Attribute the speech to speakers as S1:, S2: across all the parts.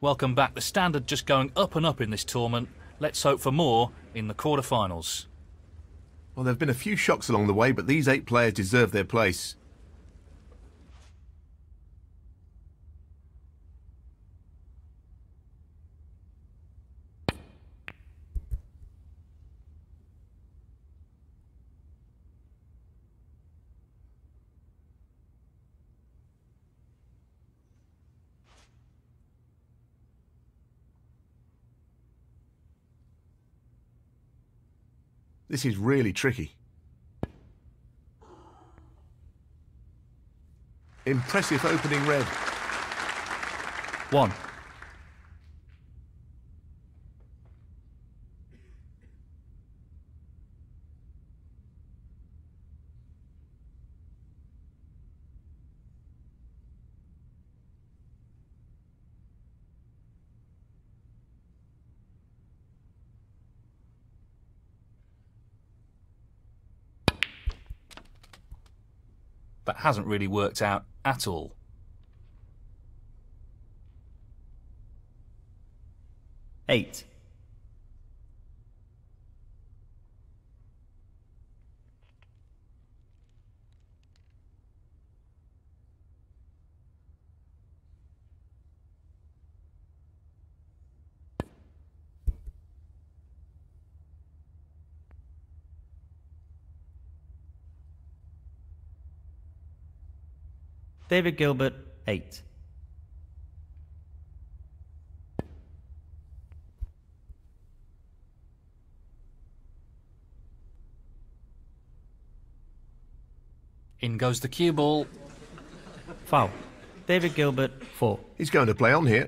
S1: Welcome back. The standard just going up and up in this tournament. Let's hope for more in the quarter-finals.
S2: Well, there have been a few shocks along the way, but these 8 players deserve their place. This is really tricky. Impressive opening red.
S3: 1.
S1: That hasn't really worked out at all.
S3: 8. David Gilbert, 8.
S1: In goes the cue ball.
S3: Foul. David Gilbert, 4.
S2: He's going to play on here.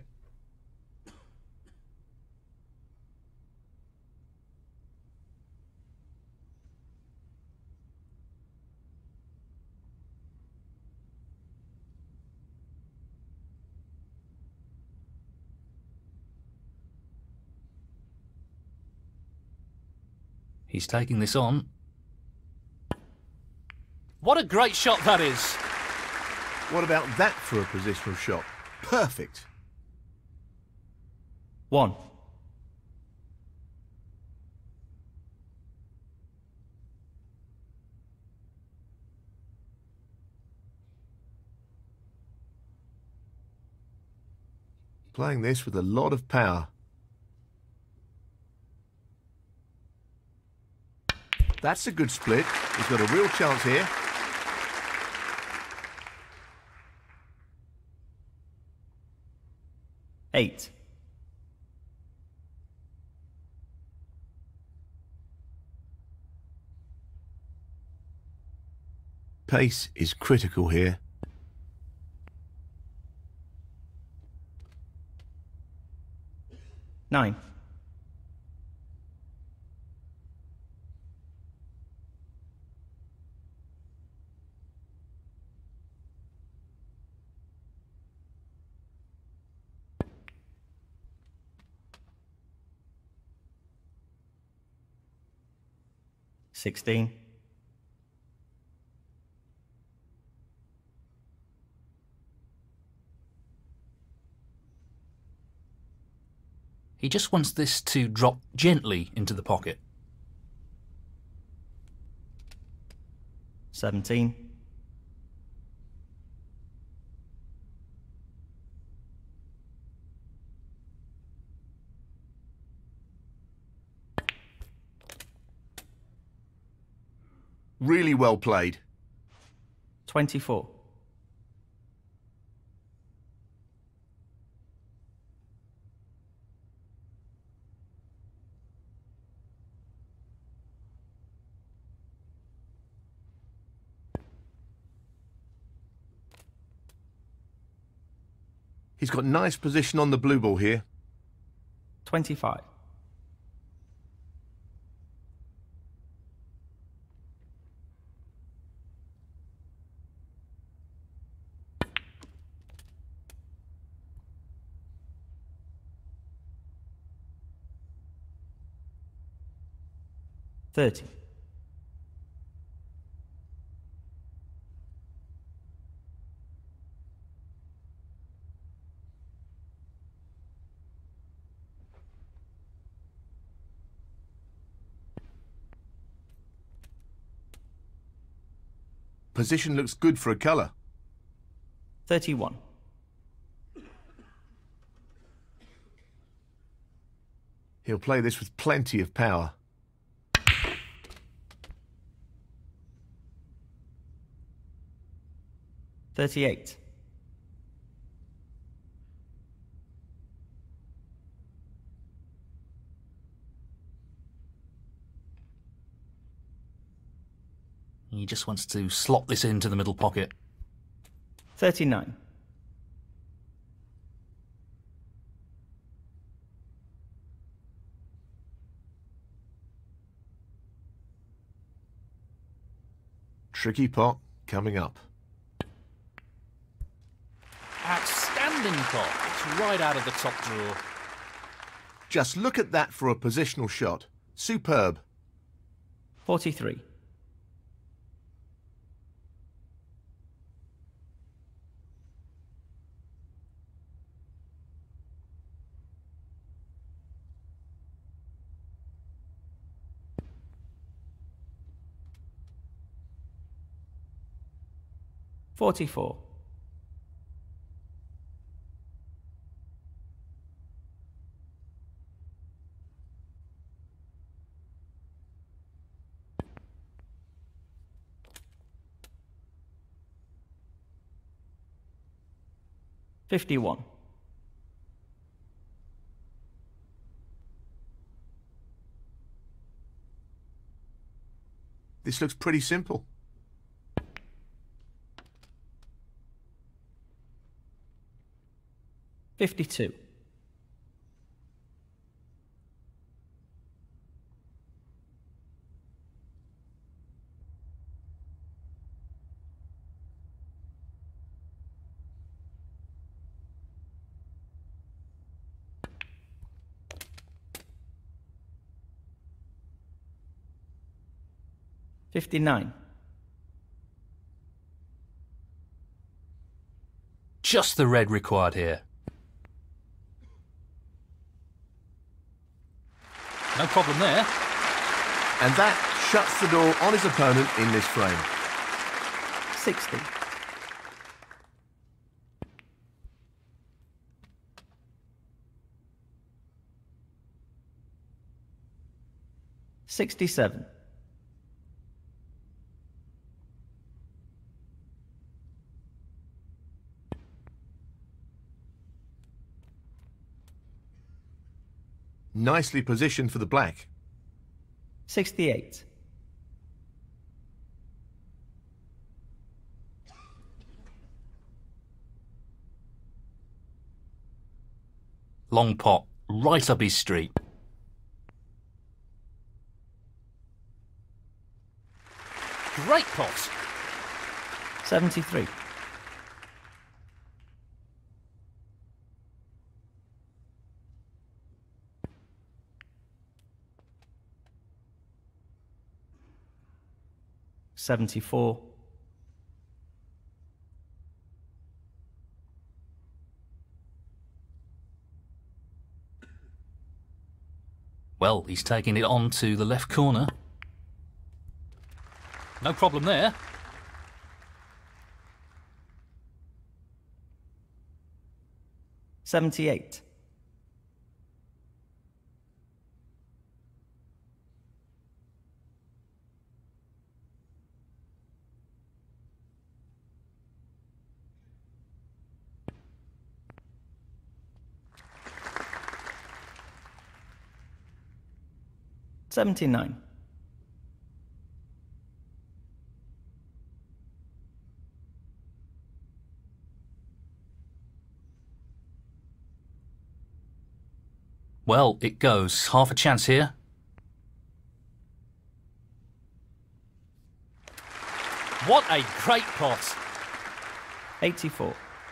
S1: He's taking this on. What a great shot that is!
S2: What about that for a positional shot? Perfect.
S3: 1.
S2: Playing this with a lot of power. That's a good split. He's got a real chance here.
S3: Eight.
S2: Pace is critical here.
S3: 9. Sixteen.
S1: He just wants this to drop gently into the pocket.
S3: 17.
S2: Really well played.
S3: 24.
S2: He's got nice position on the blue ball here.
S3: 25. Thirty.
S2: Position looks good for a colour.
S3: 31.
S2: He'll play this with plenty of power.
S3: 38.
S1: He just wants to slot this into the middle pocket.
S3: 39.
S2: Tricky pot coming up.
S1: Outstanding pot. It's right out of the top drawer.
S2: Just look at that for a positional shot. Superb.
S3: 43. $44. $51.
S2: This looks pretty simple.
S3: $52. $59.
S1: Just the red required here. No problem there.
S2: And that shuts the door on his opponent in this frame.
S3: 60. $67.
S2: Nicely positioned for the black.
S3: 68.
S1: Long pot, right up his street. Great pot.
S3: 73. $74.
S1: Well, he's taking it on to the left corner. No problem there.
S3: $78. $79.
S1: Well, it goes. Half a chance here. What a great pot.
S3: 84.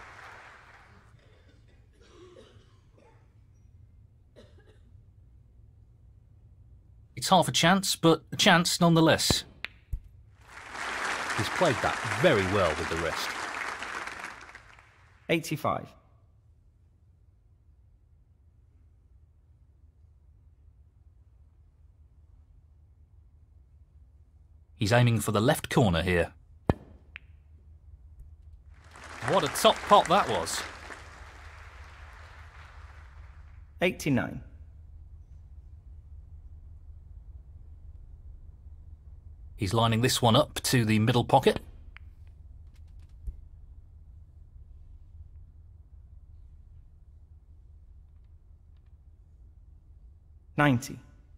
S1: It's half a chance, but a chance nonetheless. He's played that very well with the rest.
S3: 85.
S1: He's aiming for the left corner here. What a top pot that was.
S3: 89.
S1: He's lining this one up to the middle pocket.
S3: 90.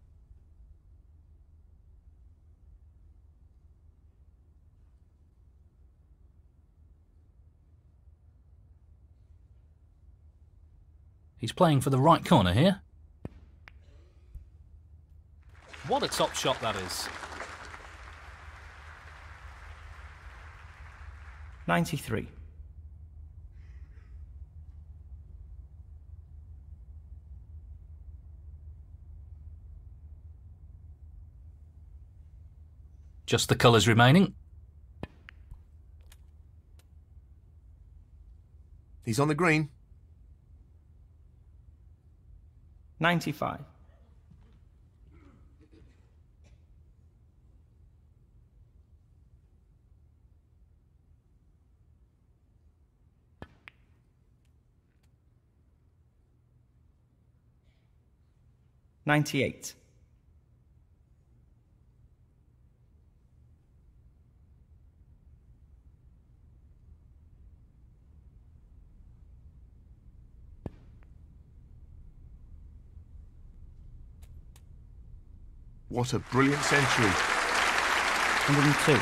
S1: He's playing for the right corner here. What a top shot that is.
S3: 93.
S1: Just the colours remaining.
S2: He's on the green.
S3: 95. $98.
S2: What a brilliant century.
S3: 102.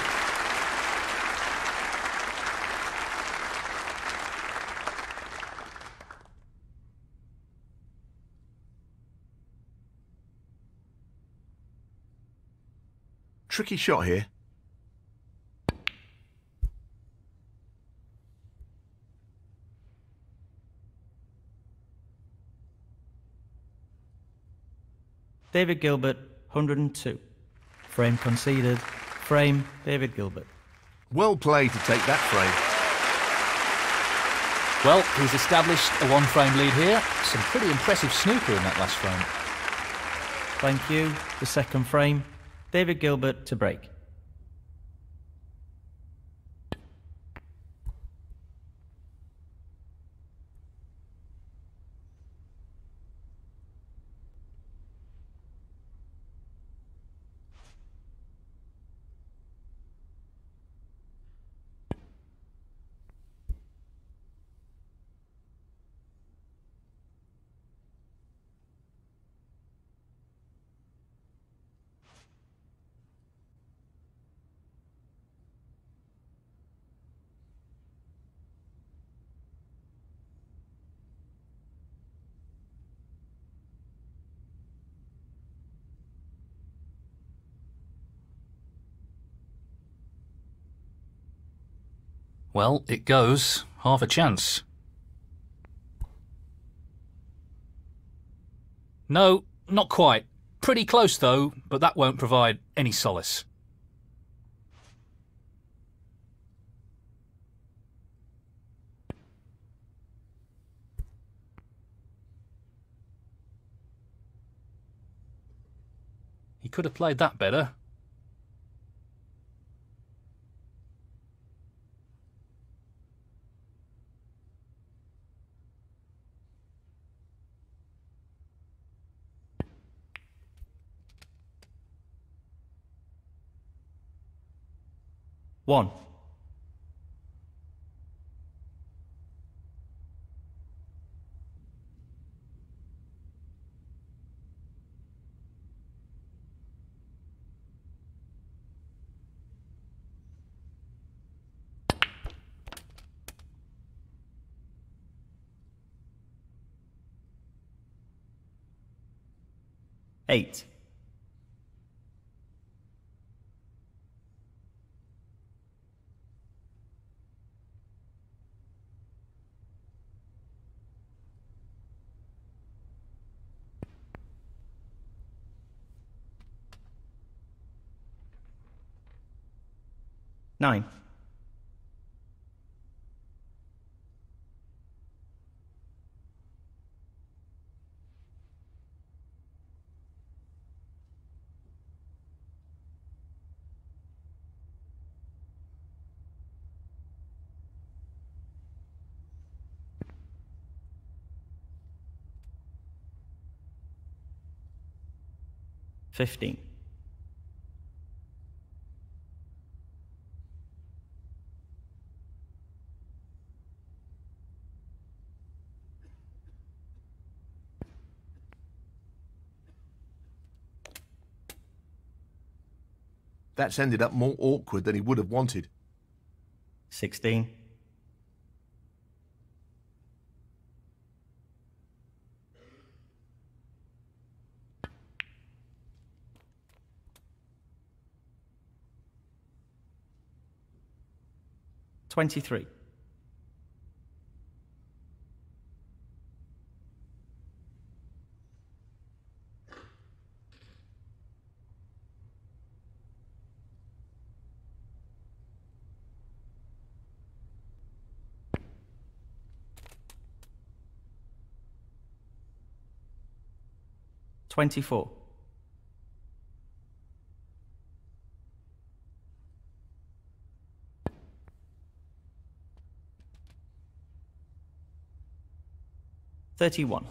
S2: Tricky shot here.
S3: David Gilbert, 102. Frame conceded. Frame, David Gilbert.
S2: Well played to take that frame.
S1: Well, he's established a one-frame lead here. Some pretty impressive snooker in that last frame.
S3: Thank you. The second frame, David Gilbert to break.
S1: Well, it goes. Half a chance. No, not quite. Pretty close though, but that won't provide any solace. He could have played that better.
S3: One. Eight. Nine. 15.
S2: That's ended up more awkward than he would have wanted.
S3: 16. 23. 24. 31.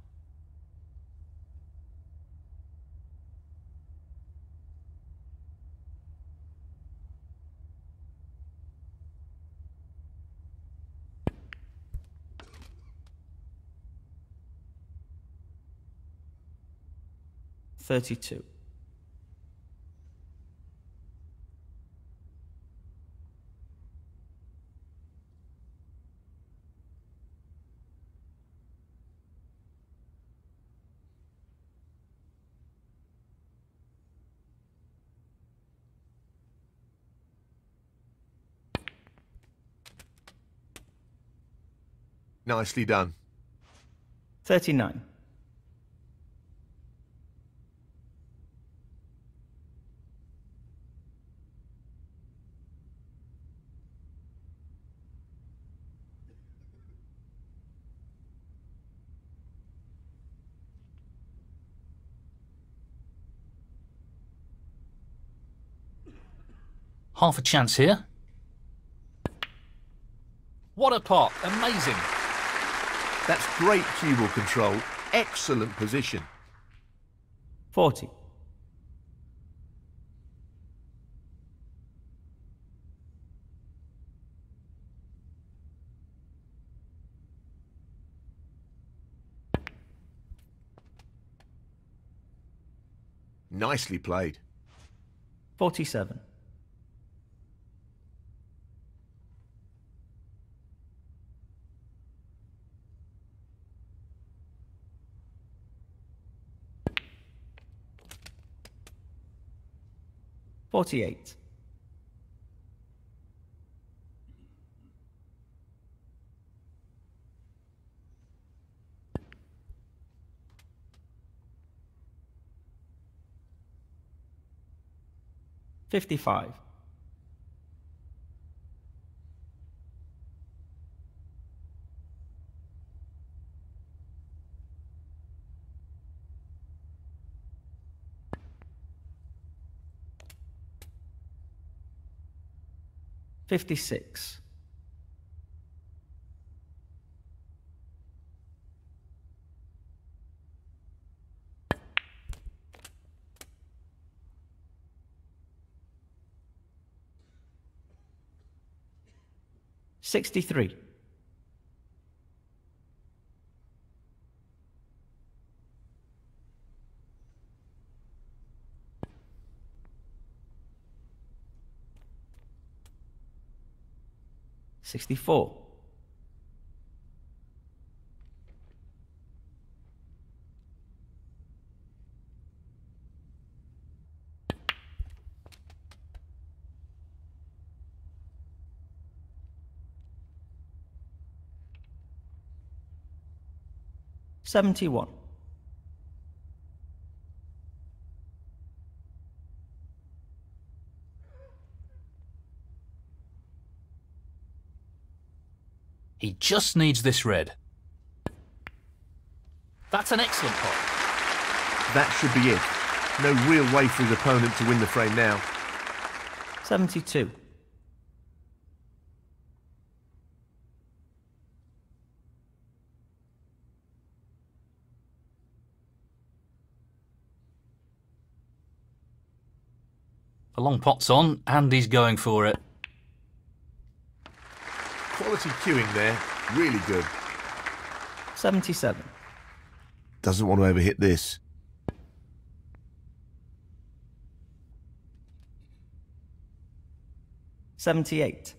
S3: 32.
S2: 'Nicely done.
S3: 39.
S1: Half a chance here. What a pot. Amazing.
S2: That's great cue ball control. Excellent position.
S3: 40.
S2: 'Nicely played.
S3: 47. 48. 55. 56. 63. 64. 71.
S1: 'He just needs this red. That's an excellent pot.
S2: That should be it. No real way for his opponent to win the frame now.
S3: 72.
S1: The long pot's on, and he's going for it.
S2: Quality cueing there. Really good.
S3: 77.
S2: Doesn't want to overhit this.
S3: 78.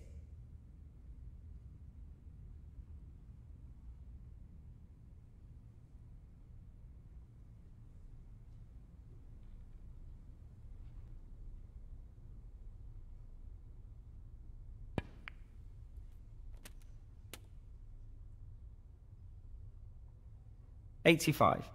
S3: 85.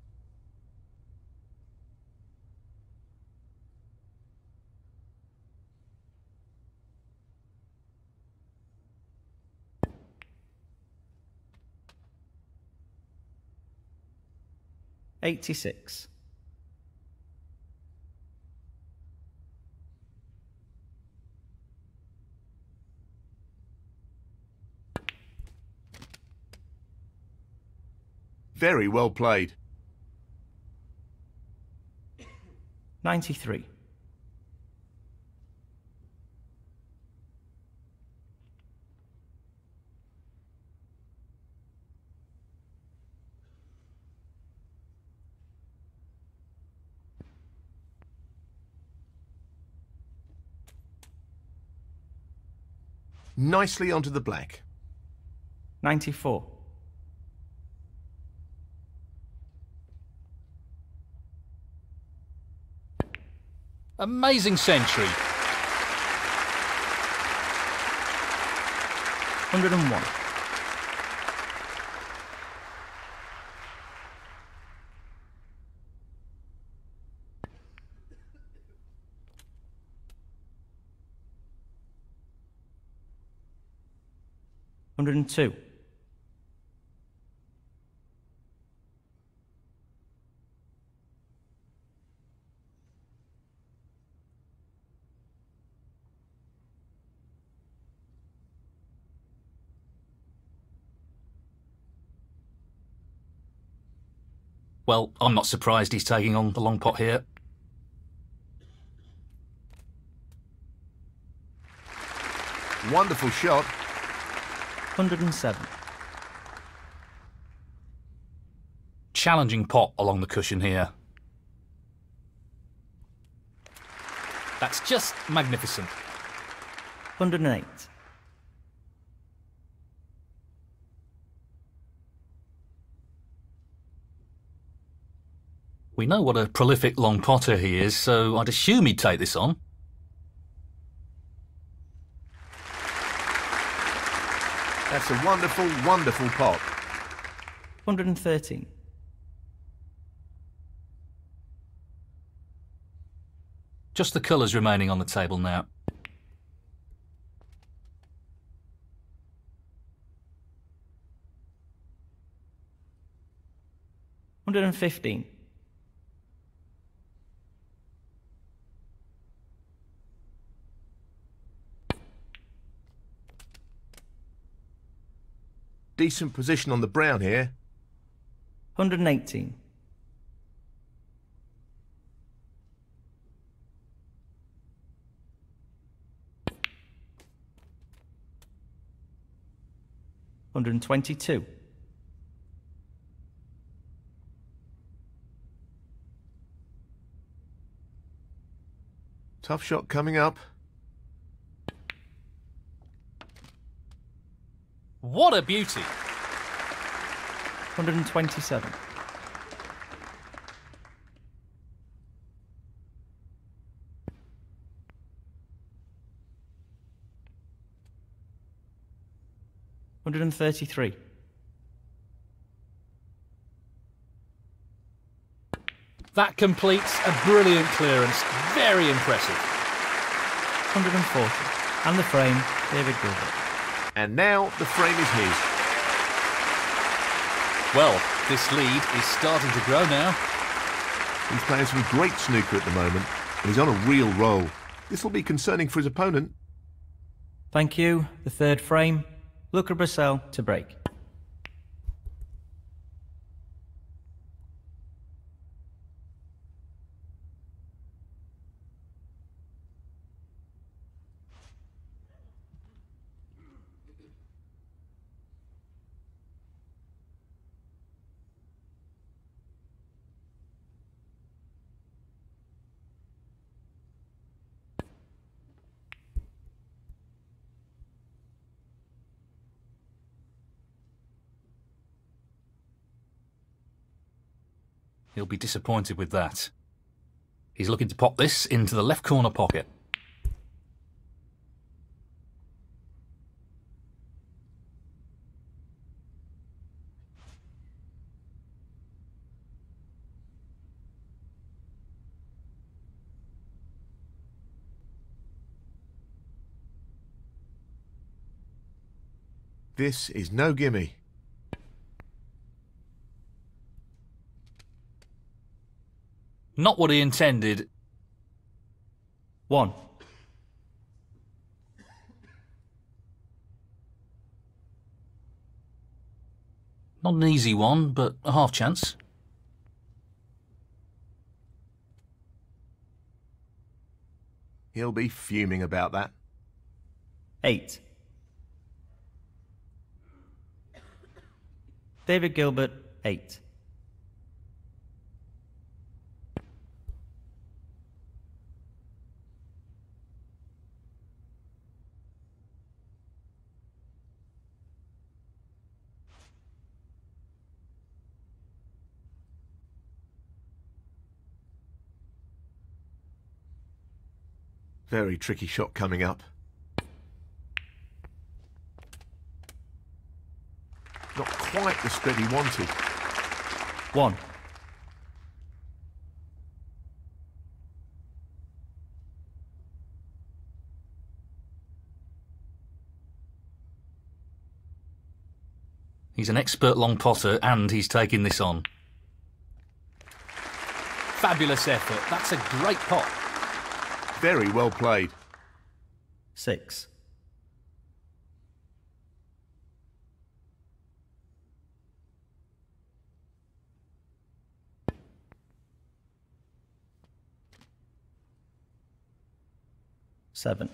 S3: 86.
S2: 'Very well played.
S3: 93.
S2: 'Nicely onto the black.
S3: 94.
S1: 'Amazing century.
S3: 101. 102.
S1: 'Well, I'm not surprised he's taking on the long pot here.
S2: Wonderful shot.
S3: 107.
S1: Challenging pot along the cushion here. That's just magnificent.
S3: 108.
S1: 'We know what a prolific long potter he is, so I'd assume he'd take this on.
S2: That's a wonderful, wonderful pot.
S3: 113.
S1: 'Just the colours remaining on the table now.
S3: 115.
S2: 'Decent position on the brown here.
S3: 118. 122.
S2: 'Tough shot coming up.
S1: What a beauty!
S3: 127. 133.
S1: 'That completes a brilliant clearance. Very impressive.
S3: 140. And the frame, David Gilbert.
S2: And now the frame is his.
S1: Well, this lead is starting to grow now.
S2: He's playing some great snooker at the moment, and he's on a real roll. This will be concerning for his opponent.
S3: Thank you. The third frame, Luca Brecel to break.
S1: He'll be disappointed with that. He's looking to pop this into the left corner pocket.
S2: This is no gimme.
S1: Not what he intended.
S3: 1.
S1: Not an easy one, but a half chance.
S2: He'll be fuming about that.
S3: 8. David Gilbert, 8.
S2: Very tricky shot coming up. Not quite the spread he wanted.
S3: 1.
S1: He's an expert long potter and he's taking this on. Fabulous effort. That's a great pot.
S2: Very well played.
S3: 6. Seven.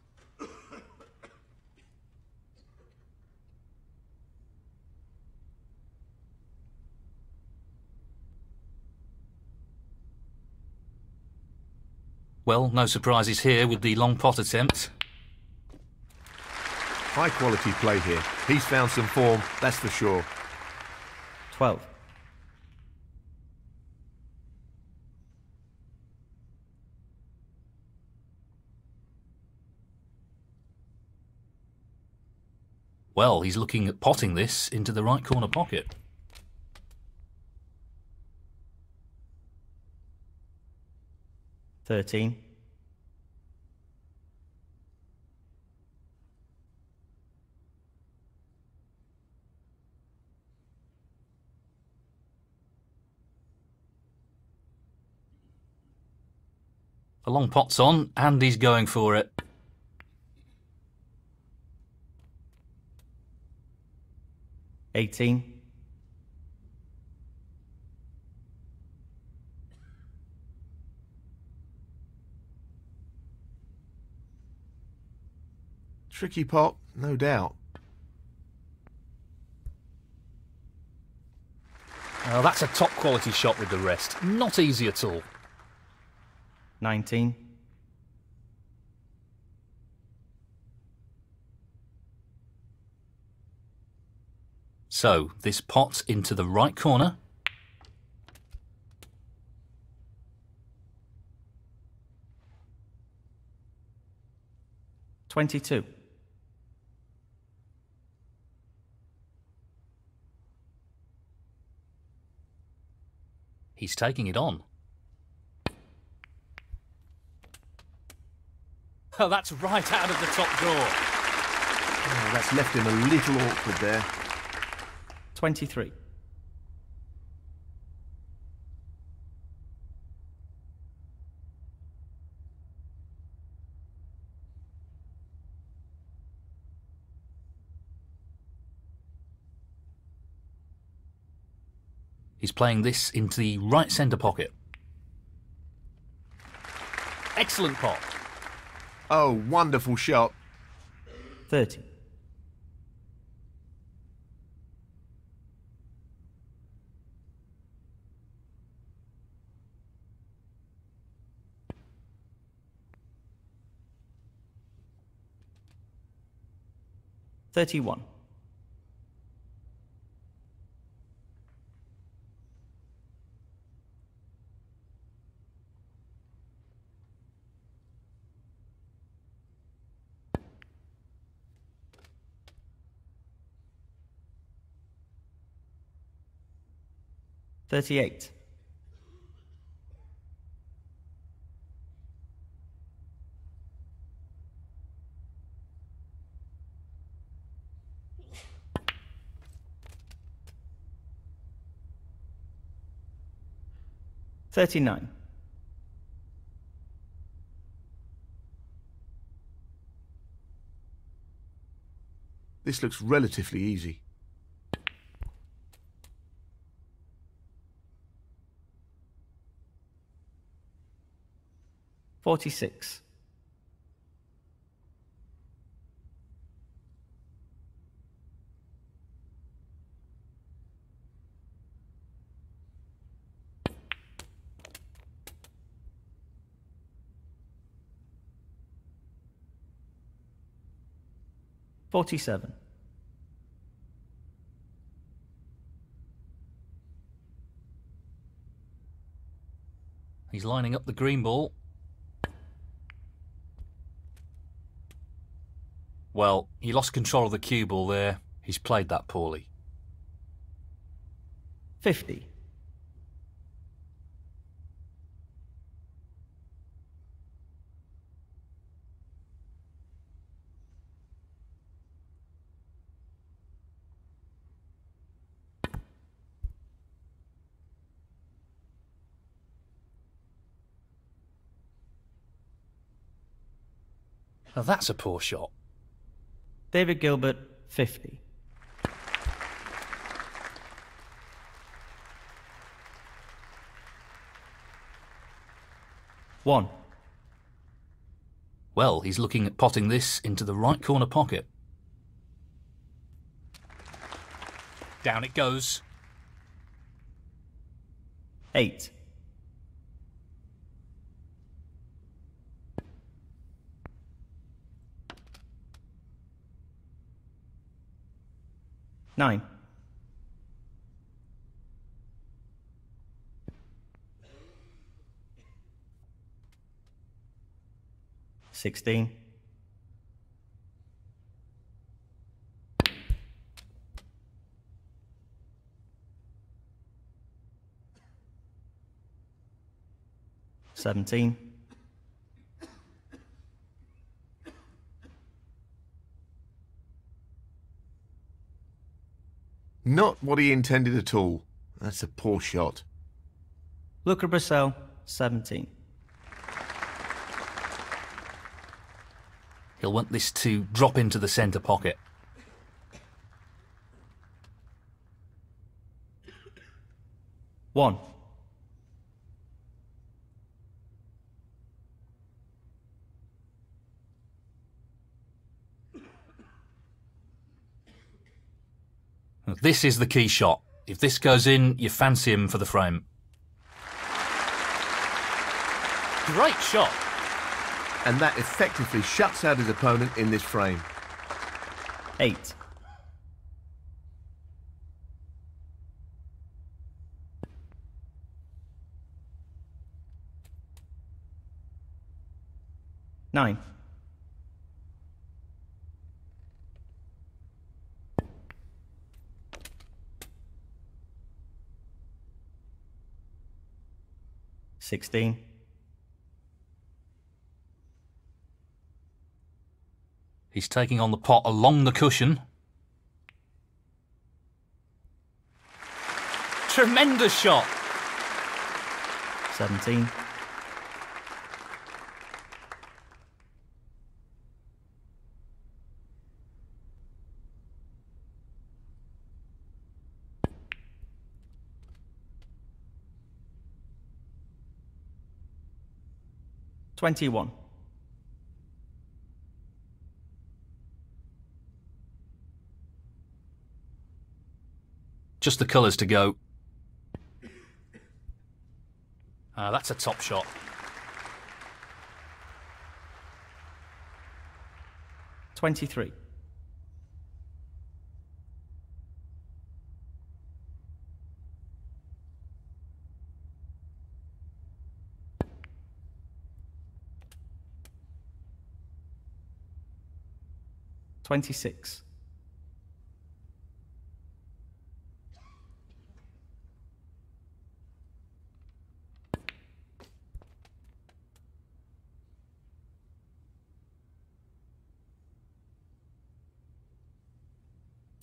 S1: Well, no surprises here with the long pot attempt.
S2: High quality play here. He's found some form, that's for sure.
S3: 12.
S1: Well, he's looking at potting this into the right corner pocket.
S3: 13.
S1: The long pot's on and he's going for it.
S3: $18.
S2: Tricky pot, no doubt.
S1: Oh, that's a top quality shot with the rest. Not easy at all.
S3: 19.
S1: So, this pot into the right corner.
S3: $22.
S1: He's taking it on. Oh, that's right out of the top drawer.
S2: Oh, that's left him a little awkward there.
S3: 23.
S1: He's playing this into the right centre pocket. Excellent pot.
S2: Oh, wonderful shot.
S3: 30. $31. 38. 39.
S2: 'This looks relatively easy.
S3: 46. 47.
S1: 'He's lining up the green ball. Well, he lost control of the cue ball there. He's played that poorly.
S3: 50.
S1: Now that's a poor shot.
S3: David Gilbert, 50. One.
S1: Well, he's looking at potting this into the right corner pocket. Down it goes.
S3: 8. 9. 16. 17.
S2: 'Not what he intended at all. That's a poor shot.
S3: Luca Brecel, 17.
S1: He'll want this to drop into the centre pocket.
S3: One.
S1: This is the key shot. If this goes in, you fancy him for the frame. Great shot.
S2: And that effectively shuts out his opponent in this frame.
S3: 8. 9. 16.
S1: 'He's taking on the pot along the cushion. Tremendous shot.
S3: 17. 21.
S1: Just the colours to go. That's a top shot.
S3: $23. 26.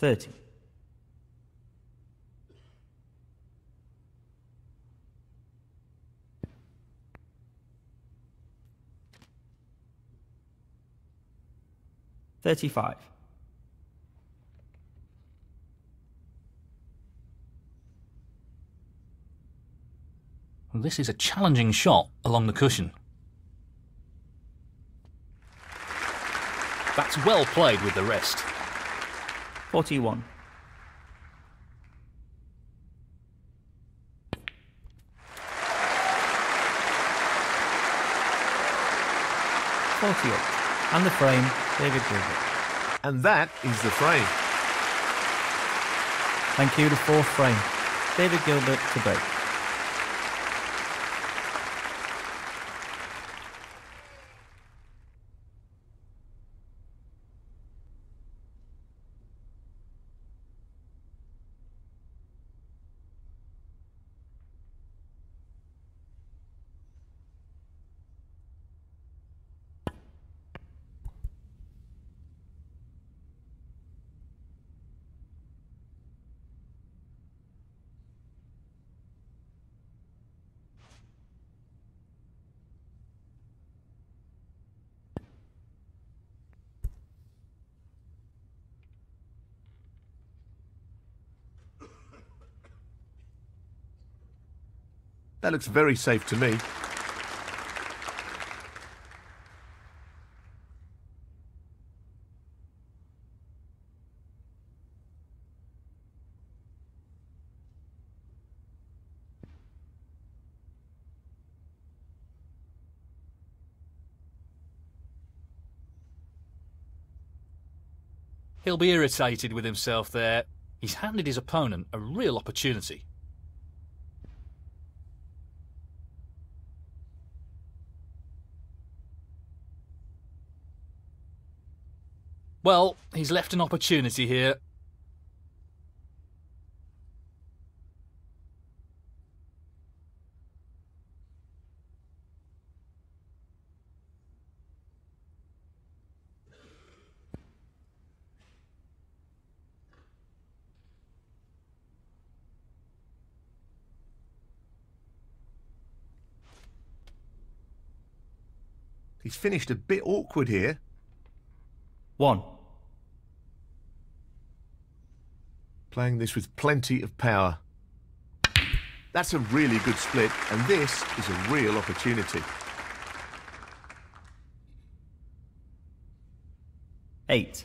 S3: 30. $35.
S1: Well, this is a challenging shot along the cushion. That's well played with the wrist.
S3: 41. $48. And the frame, David Gilbert.
S2: And that is the frame.
S3: Thank you, the fourth frame. David Gilbert to break.
S2: That looks very safe to me.
S1: He'll be irritated with himself there. He's handed his opponent a real opportunity. Well, he's left an opportunity here.
S2: He's finished a bit awkward here.
S3: 1.
S2: Playing this with plenty of power. That's a really good split, and this is a real opportunity.
S3: 8.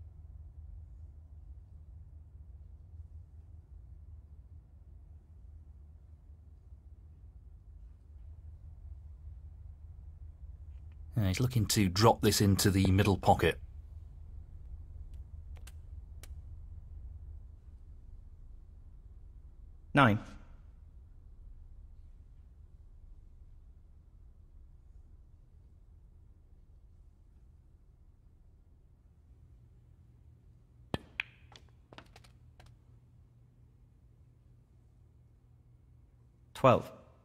S1: He's looking to drop this into the middle pocket.
S3: $9. $12.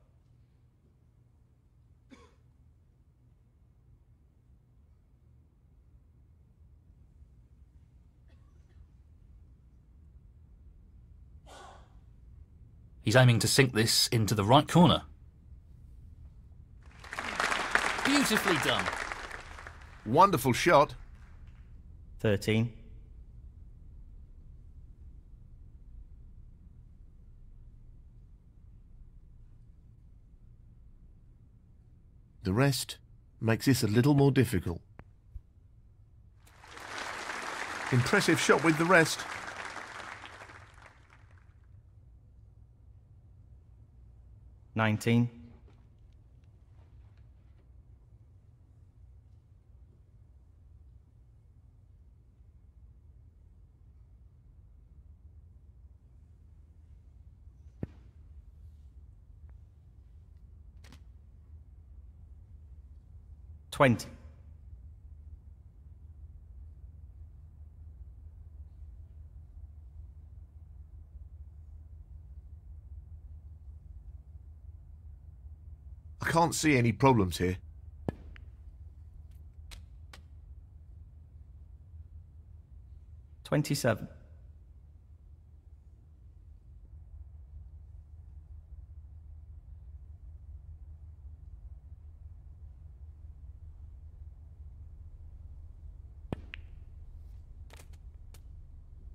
S1: He's aiming to sink this into the right corner. Beautifully done.
S2: Wonderful shot.
S3: 13.
S2: The rest makes this a little more difficult. Impressive shot with the rest.
S3: 19. $20.
S2: I can't see any problems here.
S3: 27.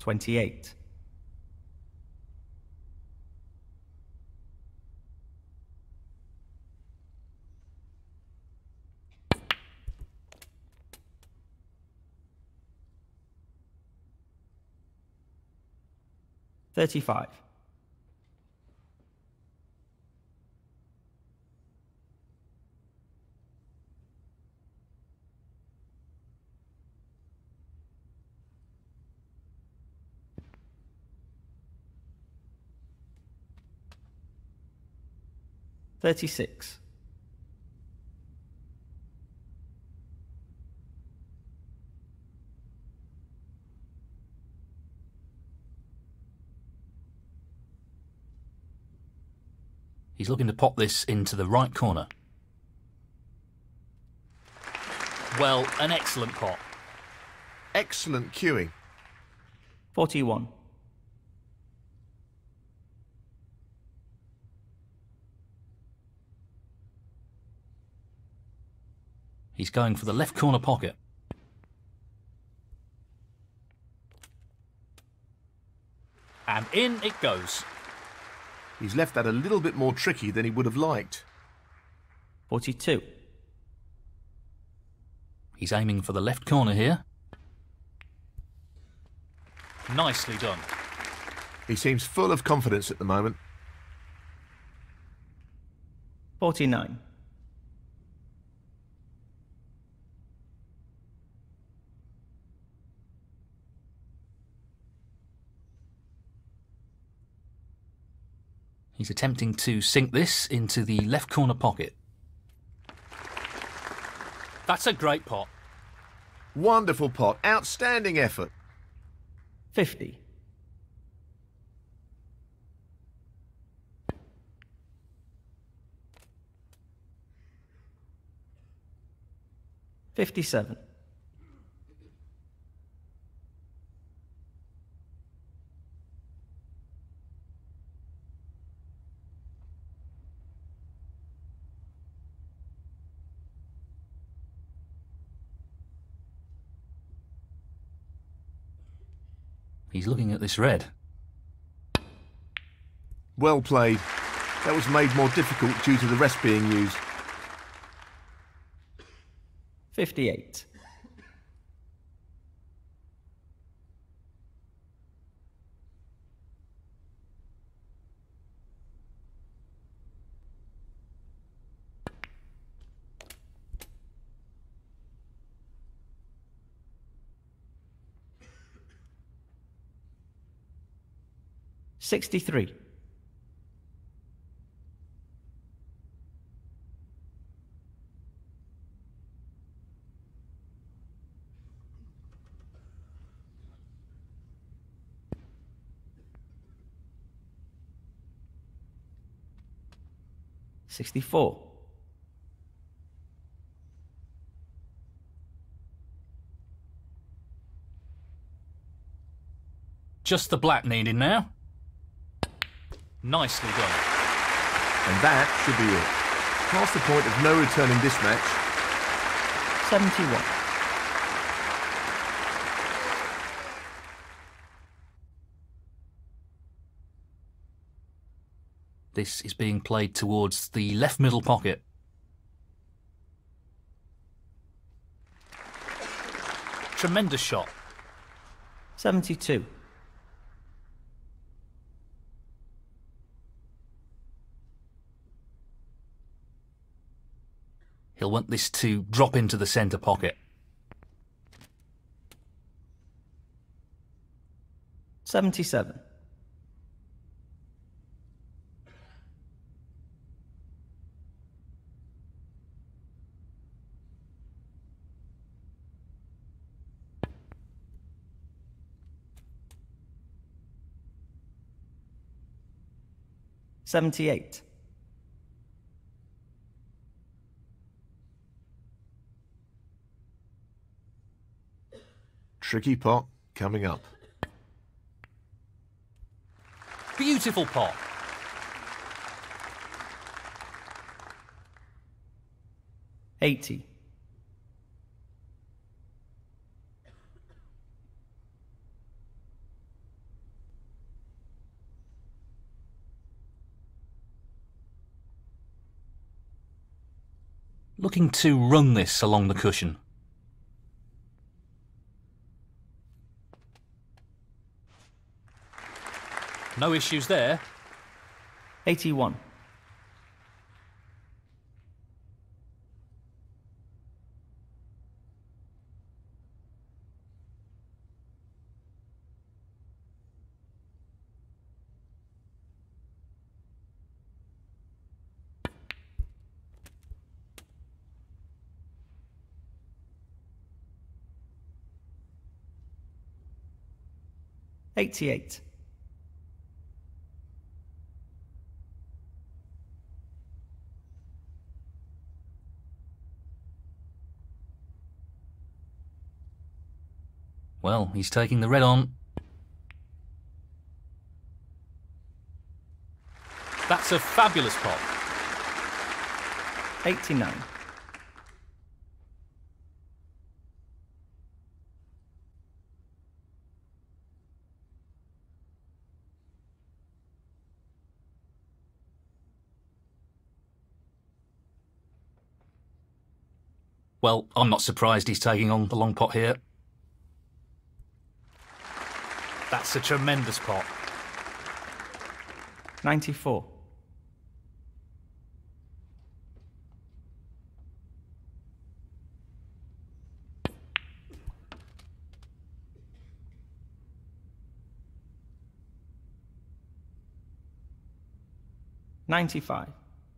S3: 28. $35. $36.
S1: He's looking to pop this into the right corner. Well, an excellent pot.
S2: Excellent cueing.
S3: 41.
S1: He's going for the left corner pocket. And in it goes.
S2: He's left that a little bit more tricky than he would have liked.
S3: 42.
S1: He's aiming for the left corner here. Nicely done.
S2: He seems full of confidence at the moment.
S3: 49.
S1: He's attempting to sink this into the left corner pocket. That's a great pot.
S2: Wonderful pot. Outstanding effort.
S3: 50. $57.
S1: He's looking at this red.
S2: Well played. That was made more difficult due to the rest being used.
S3: 58. $63. $64.
S1: Just the black needed now. Nicely done.
S2: And that should be it. Past the point of no return in this match.
S3: 71.
S1: This is being played towards the left middle pocket. Tremendous shot.
S3: 72.
S1: He'll want this to drop into the centre pocket.
S3: 77. $78.
S2: Tricky pot coming up.
S1: Beautiful pot.
S3: $80.
S1: Looking to run this along the cushion. No issues there.
S3: 81. $88.
S1: Well, he's taking the red on. That's a fabulous pot.
S3: 89.
S1: Well, I'm not surprised he's taking on the long pot here. That's a tremendous pot.
S3: 94. $95.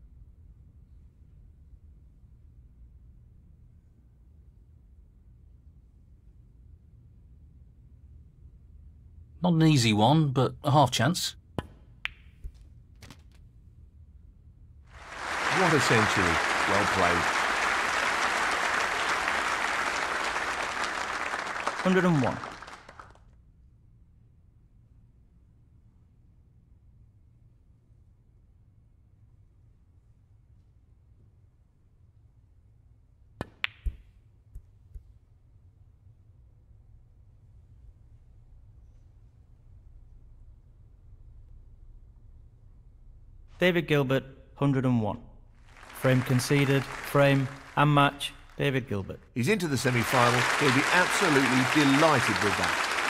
S1: Not an easy one, but a half chance.
S2: What a century. Well played.
S3: 101. David Gilbert, 101. Frame conceded, frame and match, David Gilbert.
S2: He's into the semi-final. He'll be absolutely delighted with that.